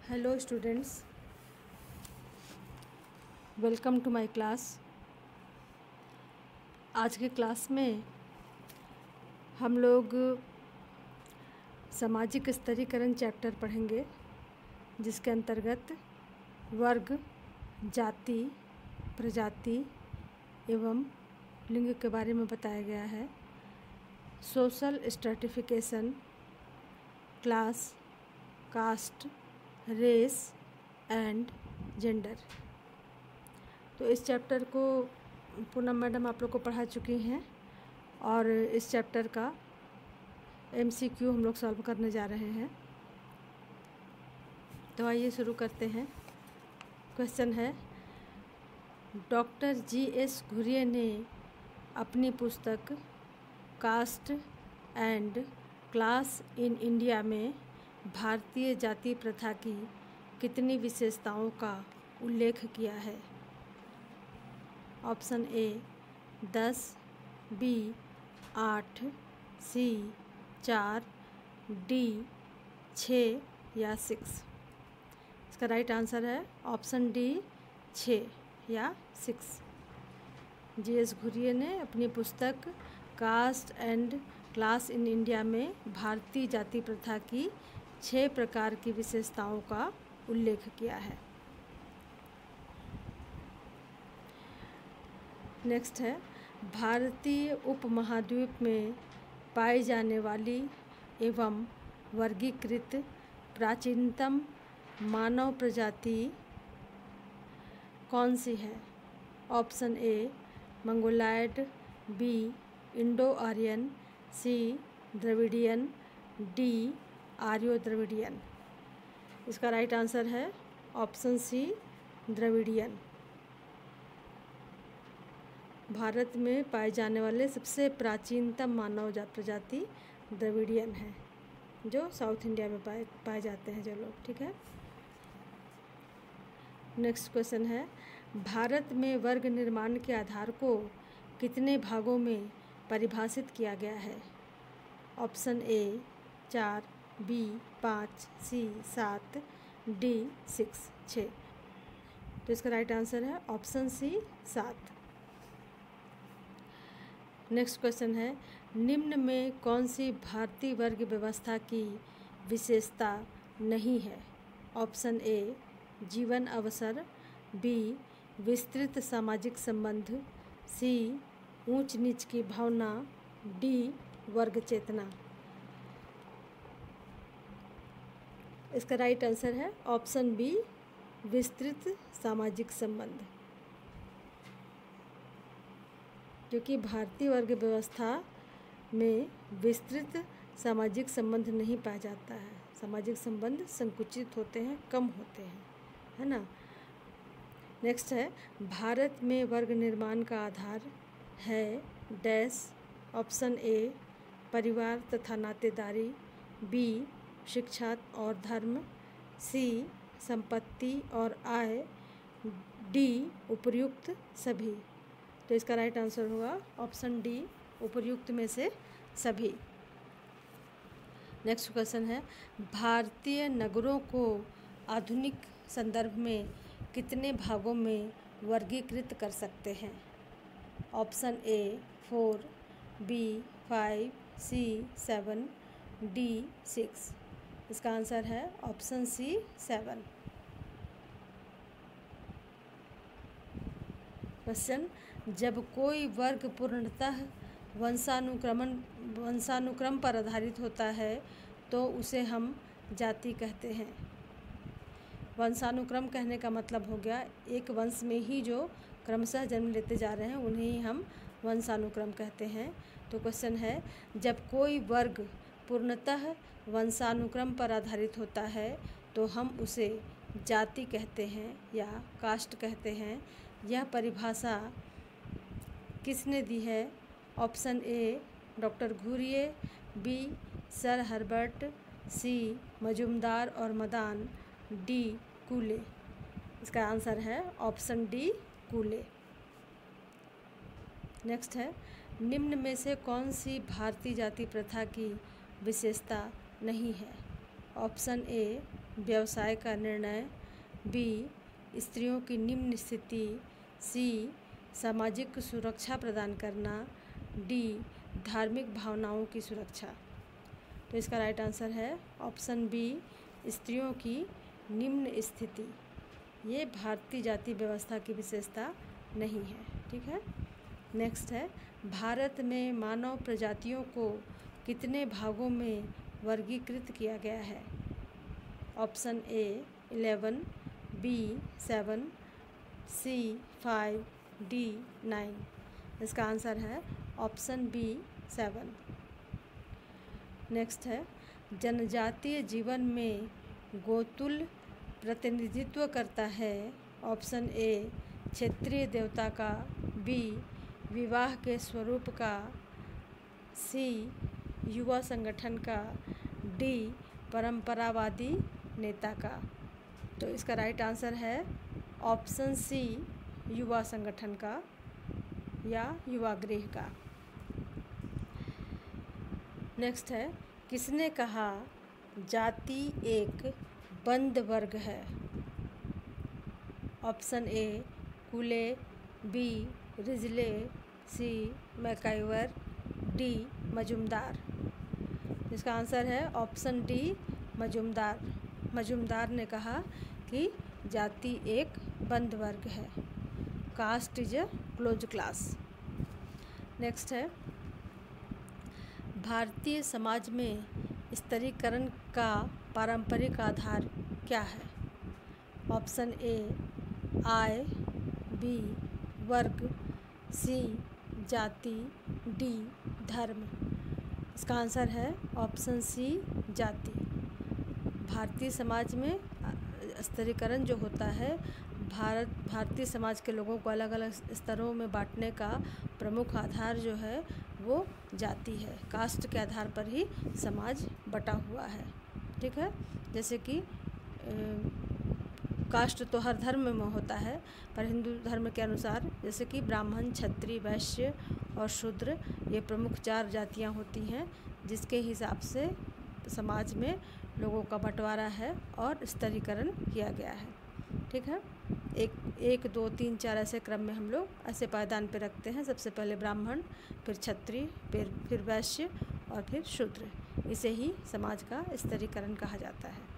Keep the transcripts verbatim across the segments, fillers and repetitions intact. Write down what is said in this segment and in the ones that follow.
Hello students, welcome to my class. आज के class में हम लोग सामाजिक स्तरीकरण चैप्टर पढ़ेंगे, जिसके अंतर्गत वर्ग, जाति, प्रजाति एवं लिंग के बारे में बताया गया है। Social stratification, class, caste, race and gender. तो इस चैप्टर को पूनम मैडम आप लोग को पढ़ा चुकी हैं और इस चैप्टर का एमसीक्यू हम लोग सॉल्व करने जा रहे हैं। तो आइए शुरू करते हैं। क्वेश्चन है, डॉक्टर जी एस घुरिये ने अपनी पुस्तक caste and class in India में भारतीय जाति प्रथा की कितनी विशेषताओं का उल्लेख किया है? ऑप्शन ए दस, बी आठ, सी चार, डी छः या सिक्स। इसका राइट आंसर है ऑप्शन डी छः या सिक्स। जी एस घुरिये ने अपनी पुस्तक caste and class in India में भारतीय जाति प्रथा की छह प्रकार की विशेषताओं का उल्लेख किया है। नेक्स्ट है, भारतीय उपमहाद्वीप में पाई जाने वाली एवं वर्गीकृत प्राचीनतम मानव प्रजाति कौन सी है? Option A Mongoloid, B Indo Aryan, C Dravidian, D Aryo Dravidian. इसका राइट आंसर है ऑप्शन सी द्रविडियन। भारत में पाए जाने वाले सबसे प्राचीनतम मानव जात प्रजाति द्रविडियन है, जो साउथ इंडिया में पाए पाए जाते हैं जो लोग। ठीक है। नेक्स्ट क्वेश्चन है, भारत में वर्ग निर्माण के आधार को कितने भागों में परिभाषित किया गया है? ऑप्शन ए चार, बी पाँच, सी सात, डी सिक्स छः। तो इसका राइट आंसर है ऑप्शन सी सात। नेक्स्ट क्वेश्चन है, निम्न में कौन सी भारतीय वर्ग व्यवस्था की विशेषता नहीं है? ऑप्शन ए जीवन अवसर, बी विस्तृत सामाजिक संबंध, सी ऊंच नीच की भावना, डी वर्ग चेतना। इसका राइट आंसर है ऑप्शन बी विस्तृत सामाजिक संबंध, क्योंकि भारतीय वर्ग व्यवस्था में विस्तृत सामाजिक संबंध नहीं पाया जाता है। सामाजिक संबंध संकुचित होते हैं, कम होते हैं, है ना। नेक्स्ट है, भारत में वर्ग निर्माण का आधार है डैश। ऑप्शन ए परिवार तथा नातेदारी, बी शिक्षा और धर्म, सी संपत्ति और आय, डी उपर्युक्त सभी। तो इसका राइट आंसर होगा ऑप्शन डी उपर्युक्त में से सभी। नेक्स्ट क्वेश्चन है, भारतीय नगरों को आधुनिक संदर्भ में कितने भागों में वर्गीकृत कर सकते हैं? Option A four, B five, C seven, D six. इसका आंसर है ऑप्शन सी सेवन। क्वेश्चन, जब कोई वर्ग पूर्णतः वंशानुक्रमण वंशानुक्रम पर आधारित होता है तो उसे हम जाति कहते हैं। वंशानुक्रम कहने का मतलब हो गया एक वंश में ही जो क्रमशः जन्म लेते जा रहे हैं उन्हें ही हम वंशानुक्रम कहते हैं। तो क्वेश्चन है, जब कोई वर्ग पूर्णतः वंशानुक्रम पर आधारित होता है तो हम उसे जाति कहते हैं या कास्ट कहते हैं। यह परिभाषा किसने दी है? Option A doctor Ghurye, B sir Herbert, C Majumdar और मदान, डी कूले। इसका आंसर है ऑप्शन डी कूले। नेक्स्ट है, निम्न में से कौन सी भारतीय जाति प्रथा की विशेषता नहीं है? ऑप्शन ए व्यवसाय का निर्णय, बी स्त्रियों की निम्न स्थिति, सी सामाजिक सुरक्षा प्रदान करना, डी धार्मिक भावनाओं की सुरक्षा। तो इसका राइट आंसर है ऑप्शन बी स्त्रियों की निम्न स्थिति। ये भारतीय जाति व्यवस्था की विशेषता नहीं है। ठीक है, नेक्स्ट है भारत में मानव प्रजातियों को कितने भागों में वर्गीकृत किया गया है। Option A eleven, B seven, C five, D nine. इसका आंसर है ऑप्शन बी सेवन। नेक्स्ट है जनजातीय जीवन में गोतुल प्रतिनिधित्व करता है। ऑप्शन ए क्षेत्रीय देवता का, बी विवाह के स्वरूप का, सी युवा संगठन का, डी परंपरावादी नेता का। तो इसका राइट आंसर है ऑप्शन सी युवा संगठन का या युवा गृह का। नेक्स्ट है किसने कहा जाति एक बंद वर्ग है। Option A Cooley, B Risley, C MacIver, D Majumdar. इसका आंसर है ऑप्शन डी मजुमदार। मजुमदार ने कहा कि जाति एक बंद वर्ग है, caste is a close class. Next है भारतीय समाज में स्तरीकरण का पारंपरिक आधार क्या है। ऑप्शन ए आय, बी वर्ग, सी जाति, डी धर्म। इसका आंसर है ऑप्शन सी जाति। भारतीय समाज में स्तरीकरण जो होता है, भारत भारतीय समाज के लोगों को अलग अलग स्तरों में बांटने का प्रमुख आधार जो है वो जाति है। कास्ट के आधार पर ही समाज बटा हुआ है। ठीक है, जैसे कि कास्ट तो हर धर्म में होता है, पर हिंदू धर्म के अनुसार जैसे कि ब्राह्मण, क्षत्रिय, वैश्य और शूद्र ये प्रमुख चार जातियां होती हैं, जिसके हिसाब से समाज में लोगों का बंटवारा है और स्तरीकरण किया गया है। ठीक है, एक एक दो तीन चार ऐसे क्रम में हम लोग ऐसे पायदान पे रखते हैं। सबसे पहले ब्राह्मण, फिर क्षत्रिय, फिर फिर वैश्य और फिर शूद्र। इसे ही समाज का स्तरीकरण कहा जाता है।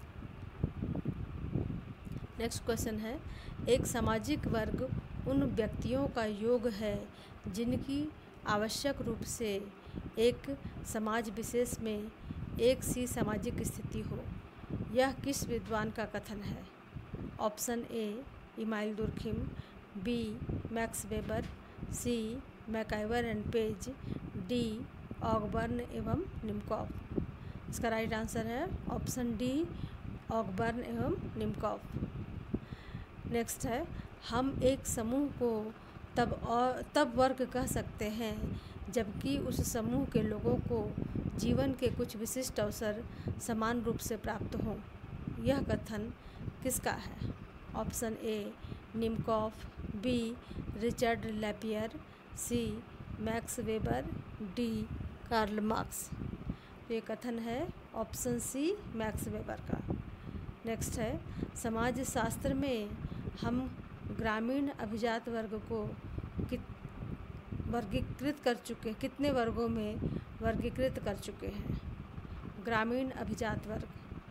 नेक्स्ट क्वेश्चन है एक सामाजिक वर्ग उन व्यक्तियों का योग है जिनकी आवश्यक रूप से एक समाज विशेष में एक सी सामाजिक स्थिति हो। यह किस विद्वान का कथन है। Option A Emile Durkheim, B Max Weber, C MacIver and Page, D Ogburn एवं निमकॉफ। इसका राइट आंसर है ऑप्शन डी ऑगबर्न एवं निमकॉफ। नेक्स्ट है हम एक समूह को तब और तब वर्ग कह सकते हैं जबकि उस समूह के लोगों को जीवन के कुछ विशिष्ट अवसर समान रूप से प्राप्त हों। यह कथन किसका है। Option A Nimkoff, B Richard LaPiere, C Max Weber, D Karl Marx. ये कथन है ऑप्शन सी मैक्स वेबर का। नेक्स्ट है समाज शास्त्र में हम ग्रामीण अभिजात वर्ग को कित वर्गीकृत कर चुके कितने वर्गों में वर्गीकृत कर चुके हैं। ग्रामीण अभिजात वर्ग,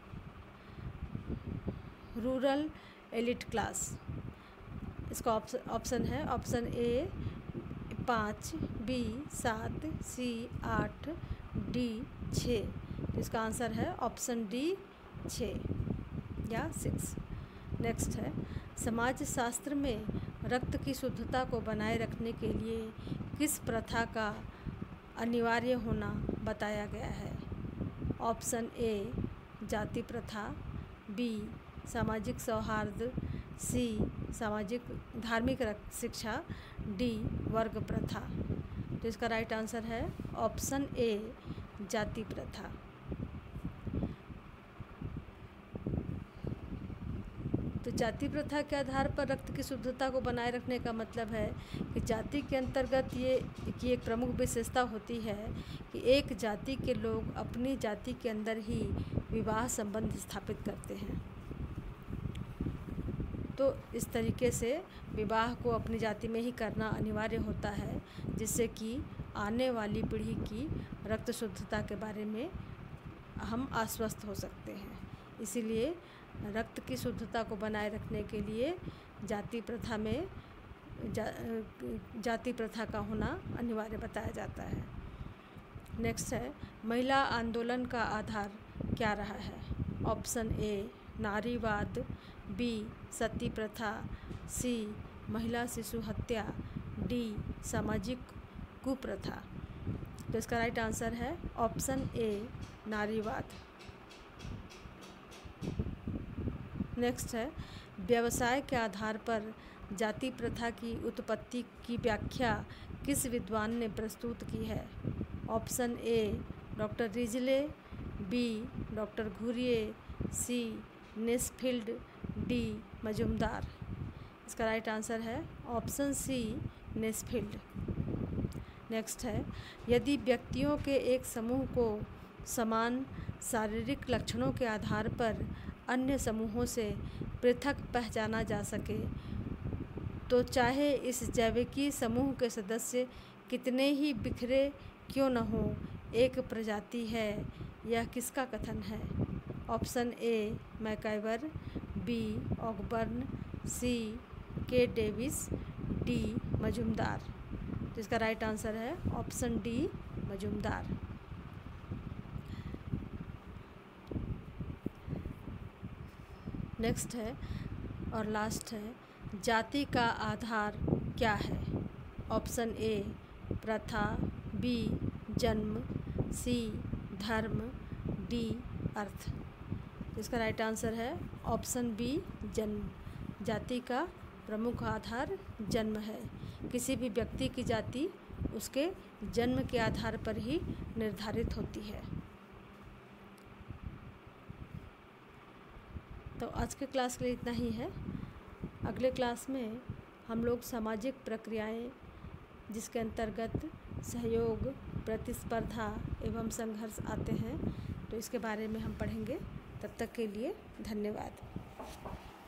रूरल एलिट क्लास। इसका ऑप्शन है ऑप्शन ए पाँच, बी सात, सी आठ, डी छः। इसका आंसर है ऑप्शन डी छः या सिक्स। नेक्स्ट है समाज शास्त्र में रक्त की शुद्धता को बनाए रखने के लिए किस प्रथा का अनिवार्य होना बताया गया है। ऑप्शन ए जाति प्रथा, बी सामाजिक सौहार्द, सी सामाजिक धार्मिक शिक्षा, डी वर्ग प्रथा। तो इसका राइट आंसर है ऑप्शन ए जाति प्रथा। तो जाति प्रथा के आधार पर रक्त की शुद्धता को बनाए रखने का मतलब है कि जाति के अंतर्गत ये की एक प्रमुख विशेषता होती है कि एक जाति के लोग अपनी जाति के अंदर ही विवाह संबंध स्थापित करते हैं। तो इस तरीके से विवाह को अपनी जाति में ही करना अनिवार्य होता है, जिससे कि आने वाली पीढ़ी की रक्त शुद्धता के बारे में हम आश्वस्त हो सकते हैं। इसीलिए रक्त की शुद्धता को बनाए रखने के लिए जाति प्रथा में जा, जाति प्रथा का होना अनिवार्य बताया जाता है। नेक्स्ट है, महिला आंदोलन का आधार क्या रहा है? ऑप्शन ए नारीवाद, बी सती प्रथा, सी महिला शिशु हत्या, डी सामाजिक कुप्रथा। तो इसका राइट आंसर है ऑप्शन ए नारीवाद। नेक्स्ट है, व्यवसाय के आधार पर जाति प्रथा की उत्पत्ति की व्याख्या किस विद्वान ने प्रस्तुत की है? Option A doctor Risley, B doctor Ghurye, C Nesfield, D Majumdar. इसका राइट आंसर है ऑप्शन सी नेस्फील्ड। नेक्स्ट है, यदि व्यक्तियों के एक समूह को समान शारीरिक लक्षणों के आधार पर अन्य समूहों से पृथक पहचाना जा सके तो चाहे इस जैविकी समूह के सदस्य कितने ही बिखरे क्यों न हो, एक प्रजाति है। यह किसका कथन है? Option A MacIver, B Ogburn, C K Davis, D Majumdar. तो इसका राइट आंसर है ऑप्शन डी मजुमदार। नेक्स्ट है और लास्ट है, जाति का आधार क्या है? ऑप्शन ए प्रथा, बी जन्म, सी धर्म, डी अर्थ। इसका राइट आंसर है ऑप्शन बी जन्म। जाति का प्रमुख आधार जन्म है। किसी भी व्यक्ति की जाति उसके जन्म के आधार पर ही निर्धारित होती है। तो आज के क्लास के लिए इतना ही है। अगले क्लास में हम लोग सामाजिक प्रक्रियाएं, जिसके अंतर्गत सहयोग, प्रतिस्पर्धा एवं संघर्ष आते हैं, तो इसके बारे में हम पढ़ेंगे। तब तक के लिए धन्यवाद।